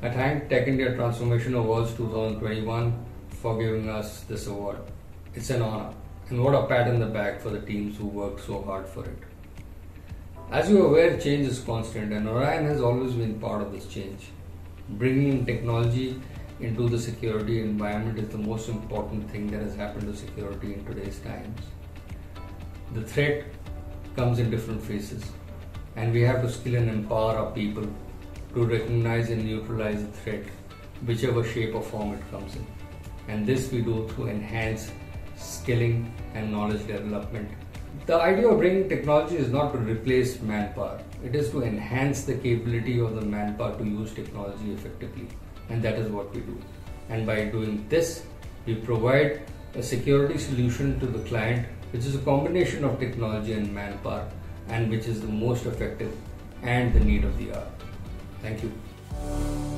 I thank Tech India Transformation Awards 2021 for giving us this award. It's an honor, and what a pat in the back for the teams who worked so hard for it. As you are aware, change is constant, and Orion has always been part of this change. Bringing technology into the security environment is the most important thing that has happened to security in today's times. The threat comes in different phases, and we have to skill and empower our people to recognize and neutralize the threat, whichever shape or form it comes in. And this we do through enhanced skilling and knowledge development. The idea of bringing technology is not to replace manpower. It is to enhance the capability of the manpower to use technology effectively. And that is what we do. And by doing this, we provide a security solution to the client, which is a combination of technology and manpower, and which is the most effective and the need of the hour. Thank you.